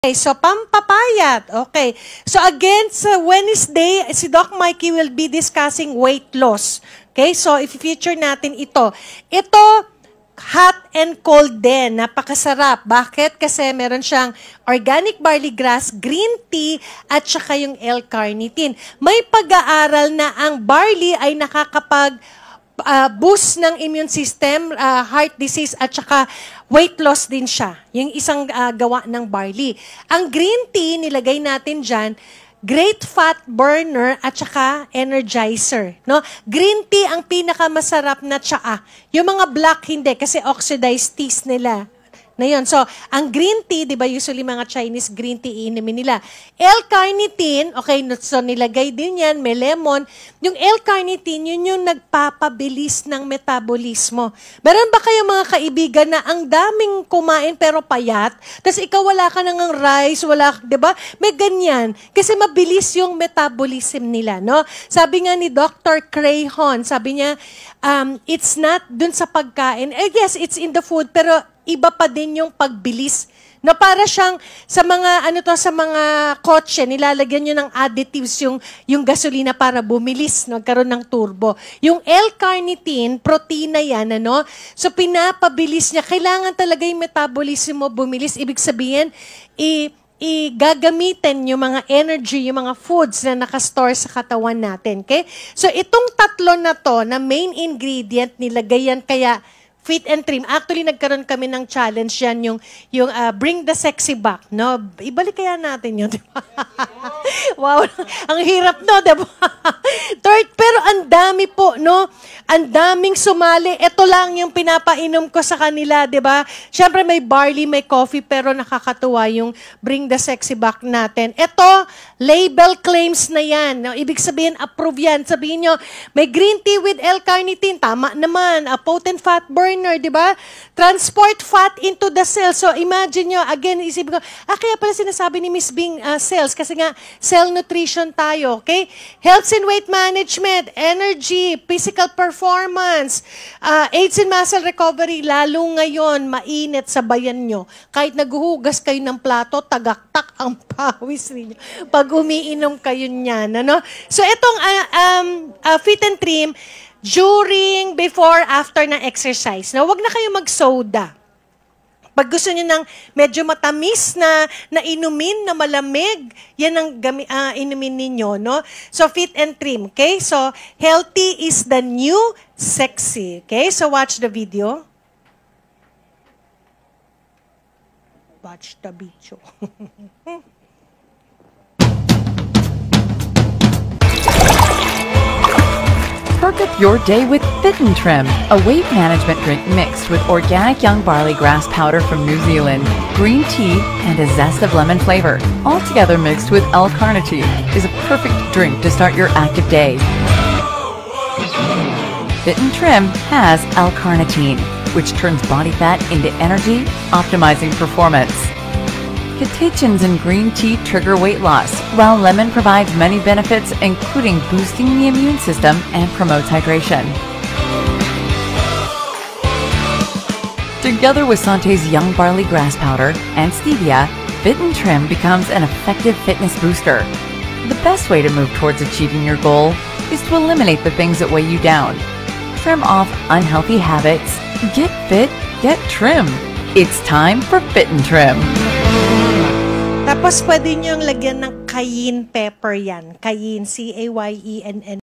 Okay, so pampapayat. Okay. So again, sa Wednesday, si Doc Mikey will be discussing weight loss. Okay, so i-feature natin ito. Ito, hot and cold din. Napakasarap. Bakit? Kasi meron siyang organic barley grass, green tea, at saka yung L-carnitine. May pag-aaral na ang barley ay nakakapag boost ng immune system, heart disease, at saka weight loss din siya. Yung isang gawa ng barley. Ang green tea, nilagay natin dyan, great fat burner at saka energizer. No? Green tea ang pinakamasarap na tsaa. Yung mga black hindi kasi oxidized teas nila. Na yun. So, ang green tea, di ba usually mga Chinese green tea inumin nila. L-carnitine, okay, so nilagay din yan, may lemon. Yung L-carnitine, yun yung nagpapabilis ng metabolismo. Meron ba kayo mga kaibigan na ang daming kumain pero payat? Tapos ikaw wala ka nang rice, wala, di ba? May ganyan. Kasi mabilis yung metabolism nila, no? Sabi nga ni Dr. Crayhon, sabi niya, it's not dun sa pagkain. Yes, it's in the food, pero iba pa din yung pagbilis. No, para siyang sa mga sa mga kotse nilalagyan niyo ng additives yung gasolina para bumilis, nagkaroon ng turbo. Yung L-carnitine, protina yan, ano? So pinapabilis niya. Kailangan talaga yung metabolism mo bumilis. Ibig sabihin, gagamitin yung mga energy, yung mga foods na nakastore sa katawan natin. Okay? So itong tatlo na to, na main ingredient, nilagay yan kaya Fit and Trim. Actually, nagkaroon kami ng challenge yan, yung bring the sexy back, no? Ibalik kaya natin yun, di ba? Wow, ang hirap, no? Diba? Third, pero ang dami po, no? Ang daming sumali. Ito lang yung pinapainom ko sa kanila, di ba? Siyempre, may barley, may coffee, pero nakakatuwa yung bring the sexy back natin. Ito, label claims na yan. No? Ibig sabihin, approve yan. Sabihin nyo, may green tea with L-carnitine. Tama naman. A potent fat burner, di ba? Transport fat into the cell. So, imagine nyo, again, isipin ko, kaya pala sinasabi ni Miss Bing cells, kasi nga, cell nutrition tayo, okay? Health and weight management, energy, physical performance, AIDS and muscle recovery, lalo ngayon, mainit sa bayan nyo. Kahit naghuhugas kayo ng plato, tagaktak ang pawis ninyo. Pag umiinom kayo niyan, ano? So, itong Fit and Trim, during, before, after na exercise. Now, wag na kayo mag-soda. Pag gusto niyo ng medyo matamis na inumin, na malamig, yan ang inumin ninyo, no? So, Fit and Trim, okay? So, healthy is the new sexy, okay? So, watch the video. Watch the video. Perk up your day with Fit and Trim, a weight management drink mixed with organic young barley grass powder from New Zealand, green tea, and a zest of lemon flavor. All together mixed with L-carnitine is a perfect drink to start your active day. Fit and Trim has L-carnitine, which turns body fat into energy, optimizing performance. Catechins in green tea trigger weight loss, while lemon provides many benefits, including boosting the immune system and promotes hydration. Together with Santé's young barley grass powder and stevia, Fit and Trim becomes an effective fitness booster. The best way to move towards achieving your goal is to eliminate the things that weigh you down. Trim off unhealthy habits. Get fit, get trim. It's time for Fit and Trim. Tapos pwede nyo lagyan ng cayenne pepper yan. Cayenne, C-A-Y-E-N-N.